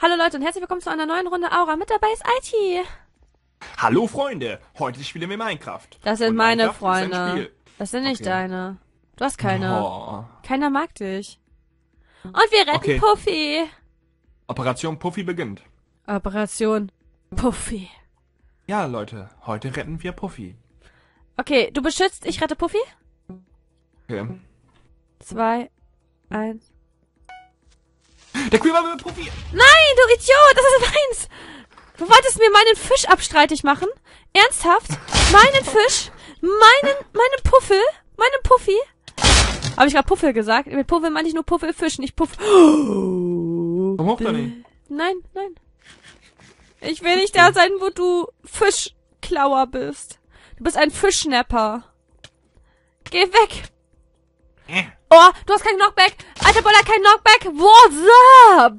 Hallo Leute und herzlich willkommen zu einer neuen Runde Aura. Mit dabei ist IT. Hallo Freunde, heute spielen wir Minecraft. Das sind Und meine Minecraft ist ein Freunde. Spiel. Das sind nicht Okay. deine. Du hast keine. Oh. Keiner mag dich. Und wir retten Okay. Puffy. Operation Puffy beginnt. Operation Puffy. Ja, Leute, heute retten wir Puffy. Okay, du beschützt, ich rette Puffy. Okay. 2, 1. Der Creeper will Puffy! Nein, du Idiot, das ist meins. Du wolltest mir meinen Fisch abstreitig machen? Ernsthaft? Meinen Fisch? Meinen Puffel? Meinen Puffy? Habe ich gerade Puffel gesagt? Mit Puffel meine ich nur Puffelfisch, nicht Puff. Komm hoch, Danny. Nein, nein. Ich will nicht da sein, wo du Fischklauer bist. Du bist ein Fischschnapper. Geh weg. Oh, du hast kein Knockback. Alter Boller, kein Knockback. What's up?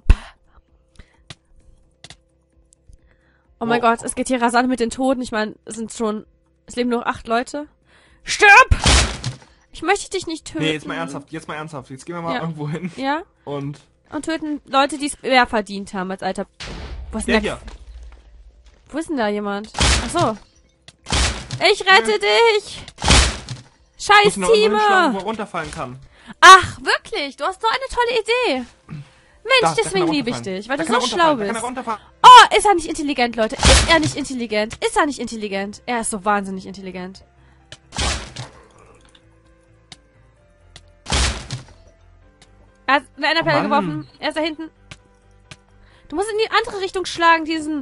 Oh mein Gott, es geht hier rasant mit den Toten. Ich meine, es leben nur 8 Leute. Stirb! Ich möchte dich nicht töten. Nee, jetzt mal ernsthaft. Jetzt gehen wir mal irgendwo hin. Ja? Und Und töten Leute, die es mehr verdient haben als alter... Wo ist denn der der... hier. Wo ist denn da jemand? Ach so. Ich rette dich! Scheiß Muss ihn noch irgendwo hinschlagen, Team! wo er runterfallen kann. Ach, wirklich? Du hast so eine tolle Idee. Mensch, Da kann deswegen er liebe ich runterfallen. dich, weil Da du kann so er schlau runterfallen, da bist. kann er runterfallen. Oh, ist er nicht intelligent, Leute? Ist er nicht intelligent? Ist er nicht intelligent? Er ist so wahnsinnig intelligent. Er hat eine Enderperle Mann. geworfen. Er ist da hinten. Du musst in die andere Richtung schlagen, diesen...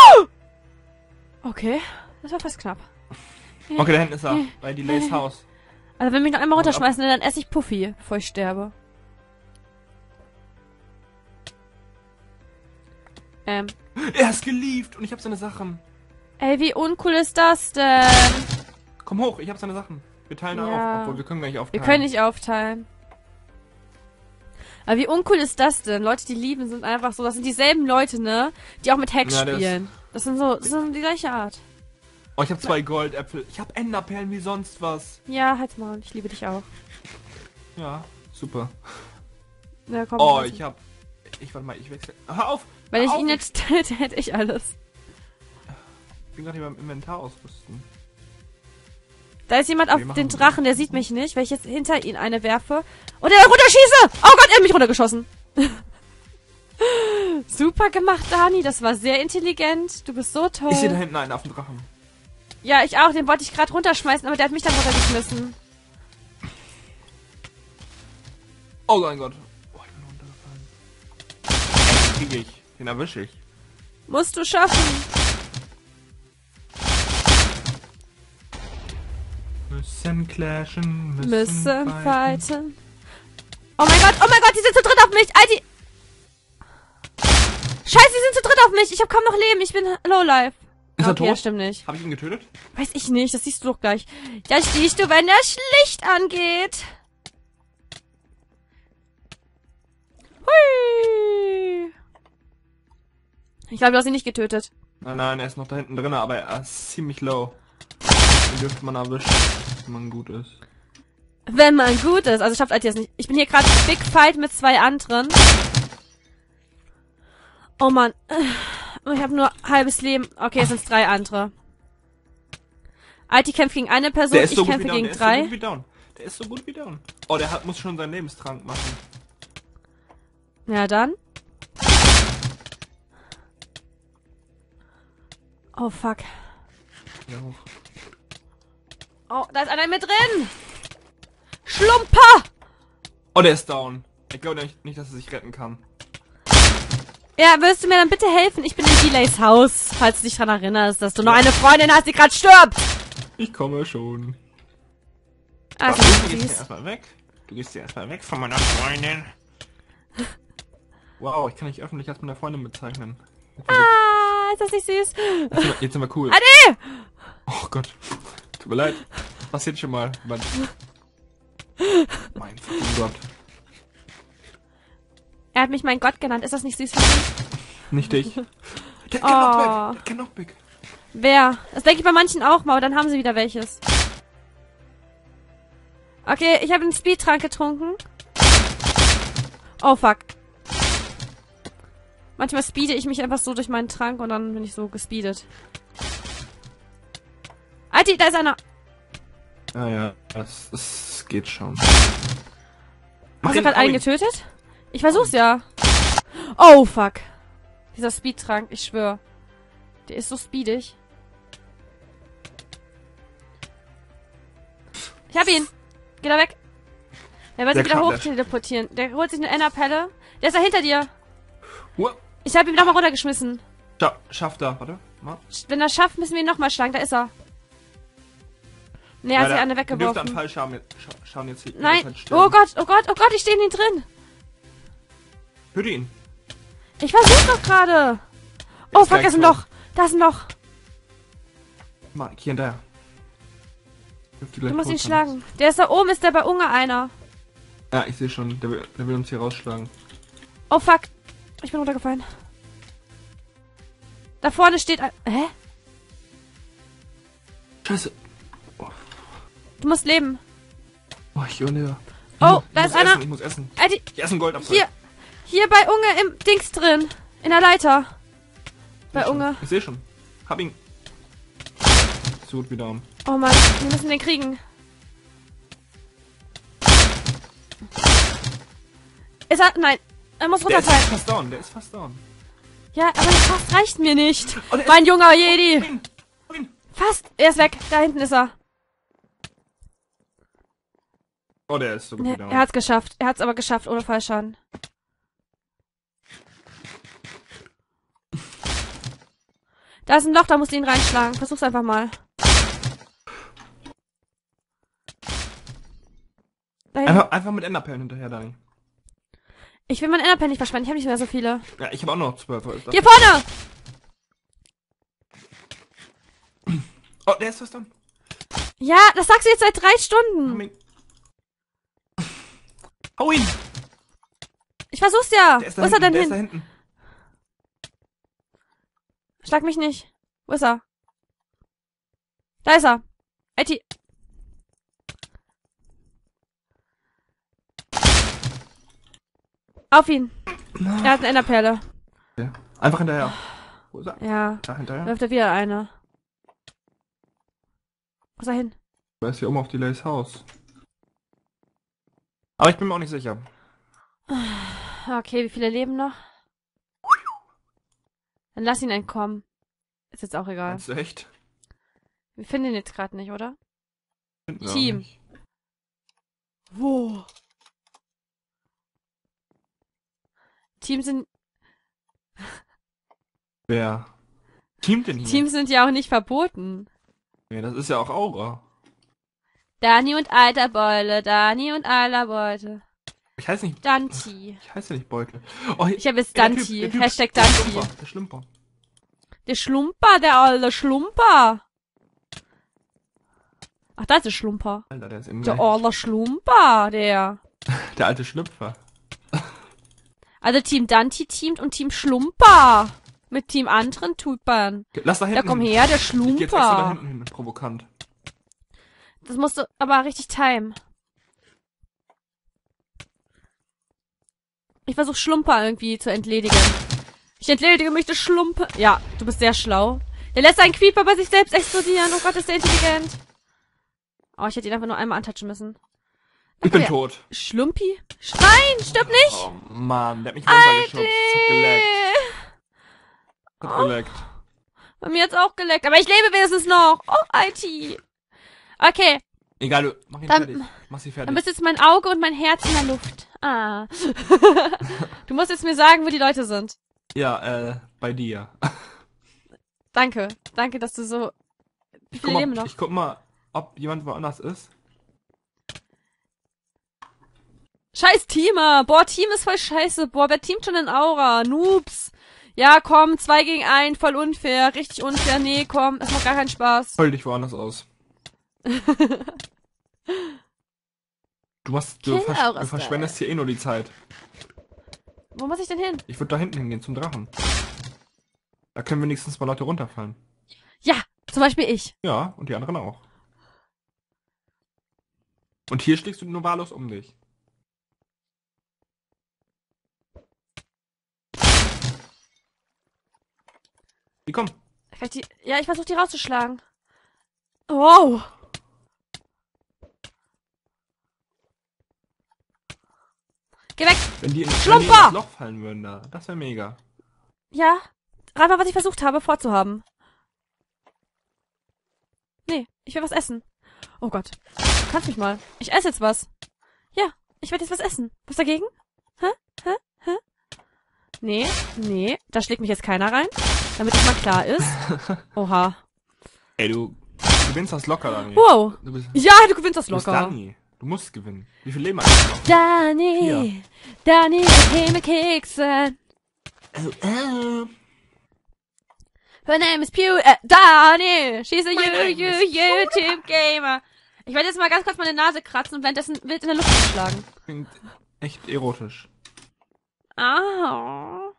Okay, das war fast knapp. Okay, da hinten ist er. Bei Delays Haus. Also wenn mich noch einmal Und ab. runterschmeißen, dann esse ich Puffy, bevor ich sterbe. Er ist gelieft und ich hab seine Sachen. Ey, wie uncool ist das denn? Komm hoch, ich hab seine Sachen. Wir teilen da Ja. auf, obwohl wir können gar nicht Wir aufteilen. können nicht aufteilen. Aber wie uncool ist das denn? Leute, die lieben, sind einfach so. Das sind dieselben Leute, ne? Die auch mit Hacks Ja, das- spielen. Das sind die gleiche Art. Oh, ich hab 2 Goldäpfel. Ich hab Enderperlen wie sonst was. Ja, halt's Maul. Ich liebe dich auch. Ja, super. Ja, komm, Oh, lass ihn. warte mal, ich wechsle. Hör auf! Wenn ich hör auf, ihn jetzt töte, hätte ich alles. Ich bin gerade hier beim Inventar ausrüsten. Da ist jemand auf Wir den machen- Drachen, der sieht mich nicht, weil ich jetzt hinter ihn eine werfe. Und er runterschieße! Oh Gott, er hat mich runtergeschossen. Super gemacht, Dani. Das war sehr intelligent. Du bist so toll. Ich sehe da hinten einen auf dem Drachen. Ja, ich auch. Den wollte ich gerade runterschmeißen, aber der hat mich dann runtergeschmissen. Oh mein Gott. Oh, ich bin runtergefallen. Den krieg ich. Den erwische ich. Musst du schaffen. Müssen clashen, Müssen fighten. Oh mein Gott, die sind zu dritt auf mich. Alter. Scheiße, die sind zu dritt auf mich. Ich habe kaum noch Leben. Ich bin Lowlife. Ist er Okay, tot? stimmt nicht. Hab ich ihn getötet? Weiß ich nicht, das siehst du doch gleich. Das siehst du, wenn das Licht angeht. Hui. Ich glaube, du hast ihn nicht getötet. Nein, er ist noch da hinten drin, aber er ist ziemlich low. Den dürfte man erwischen, wenn man gut ist. Wenn man gut ist. Also schafft Alti das nicht. Ich bin hier gerade Big Fight mit 2 anderen. Oh Mann. Ich habe nur halbes Leben. Okay, es sind 3 andere. Alti kämpft gegen eine Person, Der ist ich so gut kämpfe wie down, gegen der ist so gut 3. wie down. Der ist so gut wie down. Oh, muss schon seinen Lebenstrank machen. Ja, dann. Oh, fuck. Ja, hoch. Oh, da ist einer mit drin. Schlumper! Oh, der ist down. Ich glaube nicht, dass er sich retten kann. Ja, willst du mir dann bitte helfen? Ich bin in Delays Haus, falls du dich daran erinnerst, dass du noch eine Freundin hast, die gerade stirbt. Ich komme schon. Also, Warte, du gehst süß. hier erstmal weg. Du gehst hier erstmal weg von meiner Freundin. Wow, ich kann dich öffentlich als meine Freundin bezeichnen. Ah, ist das nicht süß? Jetzt sind wir cool. Ade! Oh Gott. Tut mir leid. Passiert schon mal. Mein fucking Gott. Er hat mich mein Gott genannt. Ist das nicht süß von ihm? Nicht dich. Der Oh. hat kein Knockback. Wer? Das denke ich bei manchen auch mal, aber dann haben sie wieder welches. Okay, ich habe einen Speedtrank getrunken. Oh, fuck. Manchmal speede ich mich einfach so durch meinen Trank und dann bin ich so gespeedet. Alter, da ist einer. Ah ja, das geht schon. Hast du gerade einen getötet? Ich versuch's ja. Oh, fuck. Dieser Speedtrank, ich schwör. Der ist so speedig. Ich hab ihn. Geh da weg. Der wird sich wieder hoch teleportieren. Der holt sich eine Enderpelle. Der ist da hinter dir. Ich hab ihn nochmal runtergeschmissen. Schafft er, warte. Mal. Wenn er schafft, müssen wir ihn nochmal schlagen. Da ist er. Ne, er hat sich eine weggeworfen. Dürfte an Fallschaden jetzt hier. Nein. Oh Gott, oh Gott, oh Gott, ich stehe in ihn drin. Töte ihn. Ich versuch's doch gerade. Oh fuck, da ist ein Loch. Da ist ein Loch. Mal, hier hinterher. Du musst ihn schlagen. Der ist da oben, ist der bei Unge einer. Ja, ich sehe schon. Der will uns hier rausschlagen. Oh fuck. Ich bin runtergefallen. Da vorne steht ein... Hä? Scheiße. Oh. Du musst leben. Oh, ich überlebe. Oh, da ist einer. Ich muss essen. Ich esse einen Goldapfel. Hier bei Unge im Dings drin. In der Leiter. Bei Unge. Ich sehe schon. Hab ihn. So gut wieder um. Oh Mann, wir müssen den kriegen. Ist er... Nein. Er muss runterfallen. Der ist fast down. Der ist fast down. Ja, aber das fast reicht mir nicht. Mein junger Jedi. Fast. Er ist weg. Da hinten ist er. Oh, der ist so gut wieder. Er hat's geschafft. Er hat's aber geschafft, ohne Fallschaden. Da ist ein Loch, da musst du ihn reinschlagen. Versuch's einfach mal. Einfach mit Enderperlen hinterher, Dani. Ich will meinen Enderperlen nicht verschwenden. Ich habe nicht mehr so viele. Ja, ich habe auch noch 12. Hier vorne! Oh, der ist fast down. Ja, das sagst du jetzt seit 3 Stunden. Hau ihn! Ich versuch's ja. Wo ist er denn hin? hin? Da hinten. Schlag mich nicht. Wo ist er? Da ist er. IT. Auf ihn. Er hat eine Enderperle. Ja. Einfach hinterher. Wo ist er? Ja. Da hinterher. Läuft er wieder eine. Wo ist er hin? Er ist hier oben auf Delays Haus. Aber ich bin mir auch nicht sicher. Okay, wie viele leben noch? Dann lass ihn entkommen. Ist jetzt auch egal. Meinst du echt? Wir finden ihn jetzt gerade nicht, oder? Finden wir Team. auch nicht. Wo? Teams sind... Wer? Teamt denn hier? Teams sind ja auch nicht verboten. Nee, das ist ja auch Aura. Dani und alter Beule, Dani und alter Beute. Ich heiße nicht... Danti. Ich heiße nicht Beutel. Oh, Ich habe jetzt der Danti. Typ, Hashtag Danti. Der Schlumper. Der Schlumper, der alte Schlumper. Ach, da ist der Schlumper. Alter, der ist im Der alte Schlumper, der. Der alte Schlüpfer. Also Team Danti teamt und Team Schlumper. Mit Team anderen Typern. Lass da hinten Da komm her, der Ich geh jetzt extra da Schlumper. hinten hin, provokant. Das musst du aber richtig timen. Ich versuche Schlumper irgendwie zu entledigen. Ich entledige mich des Schlumper. Ja, du bist sehr schlau. Der lässt seinen Creeper bei sich selbst explodieren. Oh Gott, ist der intelligent. Oh, ich hätte ihn einfach nur einmal antatschen müssen. Ich bin tot. Schlumpi? Nein, stirb nicht! Oh Mann, der hat mich runtergeschubst. Hat geleckt. Hat Oh. geleckt. Bei mir hat's auch geleckt. Aber ich lebe wenigstens noch. Oh, IT. Okay, Egal, du mach ihn Dann- fertig. Mach sie fertig. dann bist jetzt mein Auge und mein Herz in der Luft. Ah. Du musst jetzt mir sagen, wo die Leute sind. Ja, bei dir. Danke. Danke, dass du so... Wie viele leben noch? Ich guck mal, ob jemand woanders ist. Scheiß Teamer. Boah, Team ist voll scheiße. Boah, wer teamt schon in Aura? Noobs. Ja, komm, 2 gegen 1, voll unfair. Richtig unfair. Nee, komm, das macht gar keinen Spaß. Heul dich woanders aus. Du verschwendest hier eh nur die Zeit. Wo muss ich denn hin? Ich würde da hinten hingehen, zum Drachen. Da können wenigstens mal Leute runterfallen. Ja, zum Beispiel ich. Ja, und die anderen auch. Und hier schlägst du nur wahllos um dich. Die komm. Ja, ich versuche die rauszuschlagen. Wow. Geh weg. Wenn die in Schlumper! das Loch fallen würden da. Das wäre mega. Ja. Rat mal, was ich versucht habe, vorzuhaben. Nee, ich will was essen. Oh Gott. Du kannst mich mal. Ich esse jetzt was. Ja, ich werde jetzt was essen. Was dagegen? Hä? Hä? Hä? Nee. Da schlägt mich jetzt keiner rein. Damit es mal klar ist. Oha. Ey, du gewinnst das locker, Dani. Wow. Du bist Gewinnst das locker. Dani. Du musst gewinnen. Wie viel Leben hast du noch? Dani, okay mit Keksen. Her name is Pew, Dani, she's a YouTube Gamer. Ich werde jetzt mal ganz kurz meine Nase kratzen und währenddessen wild in der Luft schlagen. Klingt echt erotisch. Ah.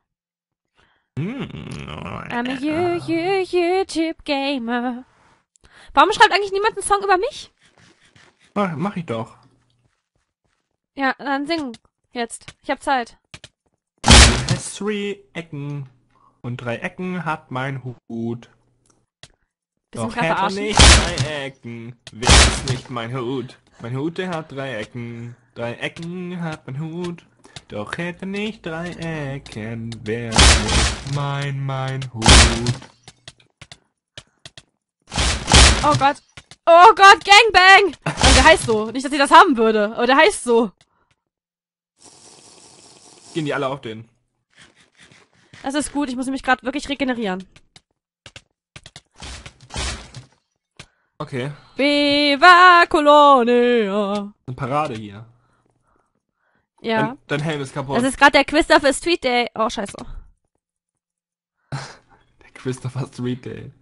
I'm a YouTube Gamer. Warum schreibt eigentlich niemand einen Song über mich? Mach ich doch. Ja, dann sing. Jetzt. Ich hab Zeit. Has 3 Ecken und 3 Ecken hat mein Hut. Bisschen Doch grad hätte verarschen. nicht 3 Ecken, wäre es nicht mein Hut. Mein Hut, der hat 3 Ecken. 3 Ecken hat mein Hut. Doch hätte nicht 3 Ecken, wäre es nicht mein Hut. Oh Gott. Oh Gott, Gangbang! Also der heißt so. Nicht, dass ich das haben würde, aber der heißt so. Gehen die alle auf den? Das ist gut, ich muss mich gerade wirklich regenerieren. Okay. Viva Colonia. Eine Parade hier. Ja. Dein Helm ist kaputt. Das ist gerade der Christopher Street Day. Oh, scheiße. Der Christopher Street Day.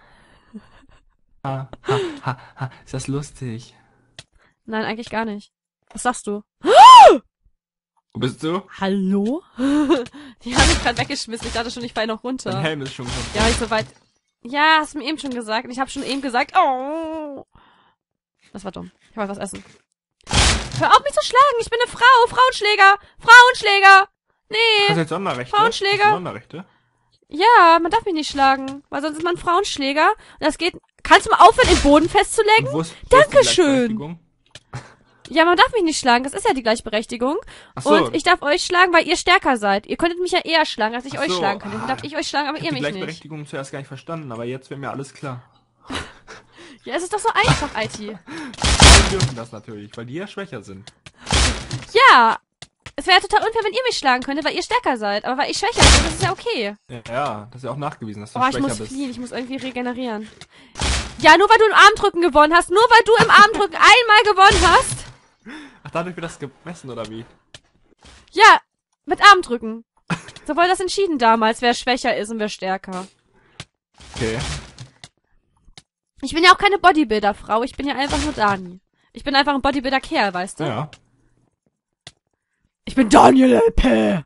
Ha. Ist das lustig? Nein, eigentlich gar nicht. Was sagst du? Wo bist du? Hallo? Die haben mich gerade weggeschmissen. Ich dachte schon, ich fall noch runter. Dein Helm ist schon kaputt. Ja, ich so weit. Ja, hast du mir eben schon gesagt. Und ich habe schon eben gesagt, oh. Das war dumm. Ich wollte was essen. Hör auf, mich zu schlagen. Ich bin eine Frau. Frauenschläger. Frauenschläger. Nee. Hast du jetzt Sonderrechte? Frauenschläger. Hast du Sonderrechte? Ja, man darf mich nicht schlagen. Weil sonst ist man ein Frauenschläger. Und das geht... Kannst du mal aufhören, den Boden festzulegen? Und wo ist die Dankeschön. Gleichberechtigung? Ja, man darf mich nicht schlagen. Das ist ja die Gleichberechtigung. Ach so. Und ich darf euch schlagen, weil ihr stärker seid. Ihr könntet mich ja eher schlagen, als ich Ach euch so. schlagen könnte. Dann darf ich euch schlagen, aber Ich ihr hab die mich nicht. Gleichberechtigung zuerst gar nicht verstanden, aber jetzt wäre mir alles klar. Ja, es ist doch so einfach, IT. Wir dürfen das natürlich, weil die ja schwächer sind. Ja, es wäre total unfair, wenn ihr mich schlagen könntet, weil ihr stärker seid. Aber weil ich schwächer bin, das ist ja okay. Ja, das ist ja auch nachgewiesen, dass du Oh, ich schwächer muss bist. fliehen, ich muss irgendwie regenerieren. Ja, nur weil du im Armdrücken gewonnen hast, nur weil du im Armdrücken einmal gewonnen hast. Ach, dadurch wird das gemessen, oder wie? Ja, mit Armdrücken. So wurde das entschieden damals, wer schwächer ist und wer stärker. Okay. Ich bin ja auch keine Bodybuilder-Frau, ich bin ja einfach nur Dani. Ich bin einfach ein Bodybuilder-Kerl, weißt du? Ja. Ich bin Daniel LP.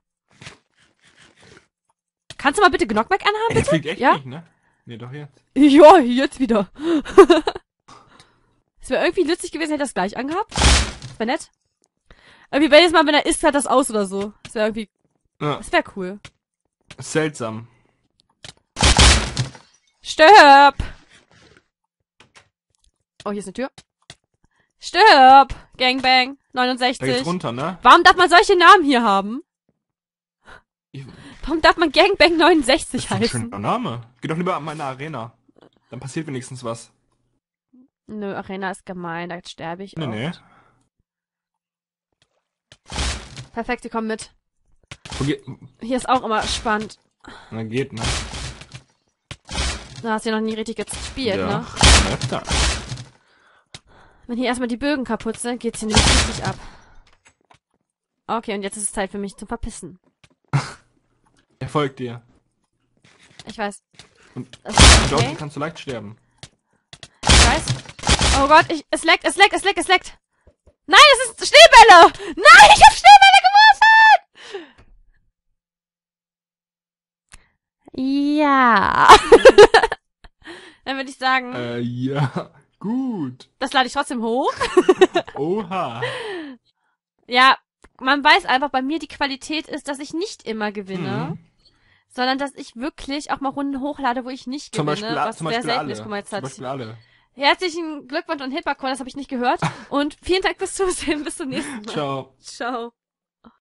Kannst du mal bitte Knockback anhaben, Ey, das bitte? fliegt echt Ja? nicht, ne? Nee, doch jetzt. Ja, jetzt wieder. Es wäre irgendwie lustig gewesen, hätte er das gleich angehabt. Das wäre nett. Irgendwie, wenn jetzt mal, wenn er isst, hat das aus oder so. Das wäre irgendwie, Ja. das wäre cool. Seltsam. Stirb! Oh, hier ist eine Tür. Stirb! Gangbang. Da geht's 69. runter, ne? Warum darf man solche Namen hier haben? Ich- Warum darf man Gangbang 69 Das ist ein heißen? schöner Name. Geh doch lieber an meine Arena. Dann passiert wenigstens was. Nö, Arena ist gemein, da sterbe ich. Nee, oft. nee. Perfekt, sie kommen mit. Wo geht... Hier ist auch immer spannend. Na, geht, ne? Da hast du ja noch nie richtig gespielt, ja. ne? Öfter. Wenn hier erstmal die Bögen kaputt sind, geht's hier nämlich richtig ab. Okay, und jetzt ist es Zeit für mich zum Verpissen. Er folgt dir. Ich weiß. Und Das ist dort okay. kannst du leicht sterben. Ich weiß. Oh Gott, es leckt. Nein, es ist Schneebälle! Nein, ich hab Schneebälle geworfen! Ja. Dann würde ich sagen, Ja. Gut. das lade ich trotzdem hoch. Oha. Ja, man weiß einfach, bei mir die Qualität ist, dass ich nicht immer gewinne, sondern dass ich wirklich auch mal Runden hochlade, wo ich nicht gewinne, was sehr selten ist. Guck mal, jetzt Zum Beispiel alle. Herzlichen Glückwunsch und Hippercall, das habe ich nicht gehört. Und vielen Dank fürs Zusehen. Bis zum nächsten Mal. Ciao. Ciao.